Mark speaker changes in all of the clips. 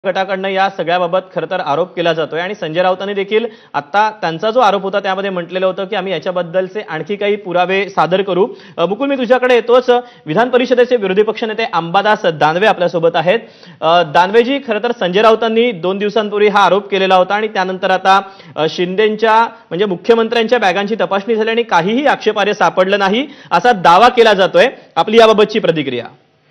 Speaker 1: गटाकडनं या सगळ्याबाबत खरं तर आरोप केला जातोय आणि संजय राऊतांनी देखील आता त्यांचा जो आरोप होता त्यामध्ये म्हटलेलं होतं की आम्ही याच्याबद्दलचे आणखी काही पुरावे सादर करू। मुकुल, मी तुझ्याकडे येतोच। विधान परिषदेचे विरोधी पक्षनेते अंबादास दानवे आपल्यासोबत आहेत। दानवेजी, खरं तर संजय राऊतांनी 2 दिवसांपूर्वी हा आरोप केलेला होता आणि त्यानंतर आता शिंदेंच्या म्हणजे मुख्यमंत्र्यांच्या बॅगांची तपासणी झाली आणि काहीही आक्षेपार्ह सापडलं नाही असा दावा केला जातोय। आपली याबाबतची प्रतिक्रिया?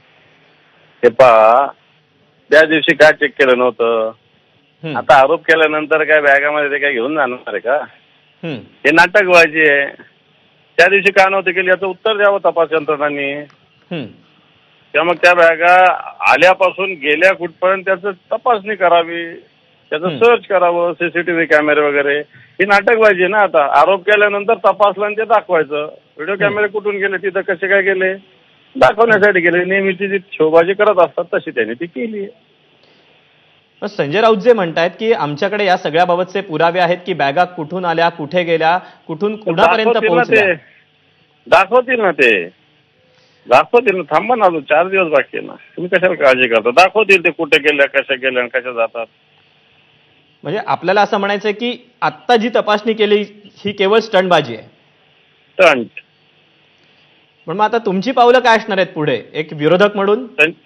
Speaker 2: त्या दिवशी काय चेक केलं नव्हतं, आता आरोप केल्यानंतर काय बॅगामध्ये ते काय घेऊन जाणार आहे का? हे नाटकबाजी आहे। त्या दिवशी का नव्हते केली याचं उत्तर द्यावं तपास यंत्रणांनी, किंवा मग त्या बॅगा आल्यापासून गेल्या कुठपर्यंत त्याचं तपासणी करावी, त्याचं सर्च करावं, सीसीटीव्ही कॅमेरे वगैरे। ही नाटकबाजी आहे ना। आता आरोप केल्यानंतर तपासलं आणि ते दाखवायचं। व्हिडिओ कॅमेरे कुठून गेले, तिथं कसे काय गेले दाखवण्यासाठी गेले। नेहमीची जी शोबाजी करत असतात तशी त्यांनी ती केली।
Speaker 1: संजय राऊत जे म्हणतायत की आमच्याकडे या सगळ्याबाबतचे पुरावे आहेत की बॅगा कुठून आल्या, कुठे गेल्या, कुठून कुणापर्यंत पोहोचल्या,
Speaker 2: दाखवतील ना ते, दाखवतील ना। थांबा ना, अजून 4 दिवस बाकी आहे ना, तुम्ही कशाला काळजी करता? दाखवतील ते कुठे गेल्या, कशा गेल्या आणि कशा जातात।
Speaker 1: म्हणजे आपल्याला असं म्हणायचंय की आता जी तपासणी केली ही केवळ स्टंटबाजी आहे।
Speaker 2: स्टंट।
Speaker 1: पण मग आता तुमची पावलं काय असणार आहेत पुढे एक विरोधक म्हणून?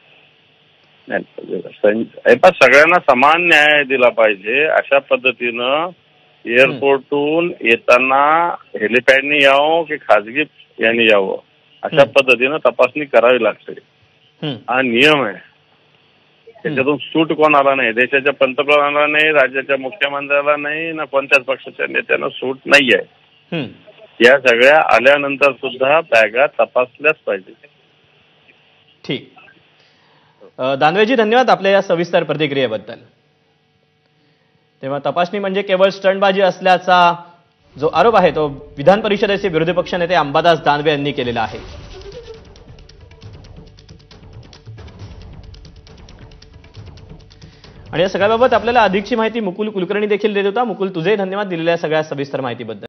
Speaker 2: सगळ्यांना समान न्याय दिला पाहिजे अशा पद्धतीनं एअरपोर्टहून येताना हेलिपॅडनी यावं की खाजगी यांनी यावं अशा पद्धतीनं तपासणी करावी लागते। हा नियम आहे, त्याच्यातून सूट कोणाला नाही। देशाच्या पंतप्रधानाला नाही, राज्याच्या मुख्यमंत्र्याला नाही, ना कोणत्याच पक्षाच्या नेत्यांना सूट नाही आहे। या सगळ्या आल्यानंतर सुद्धा बॅगा तपासल्याच पाहिजे।
Speaker 1: ठीक, दानवेजी धन्यवाद आपल्या या सविस्तर प्रतिक्रियेबद्दल। तेव्हा तपासणी म्हणजे केवळ स्टंटबाजी असल्याचा जो आरोप आहे तो विधान परिषदेचे विरोधी पक्षनेते अंबादास दानवे यांनी केलेला आहे। आणि या सगळ्याबाबत आपल्याला अधिकची माहिती मुकुल कुलकर्णी देखील देत होता। मुकुल, तुझे धन्यवाद दिलेल्या सगळ्या सविस्तर माहितीबद्दल।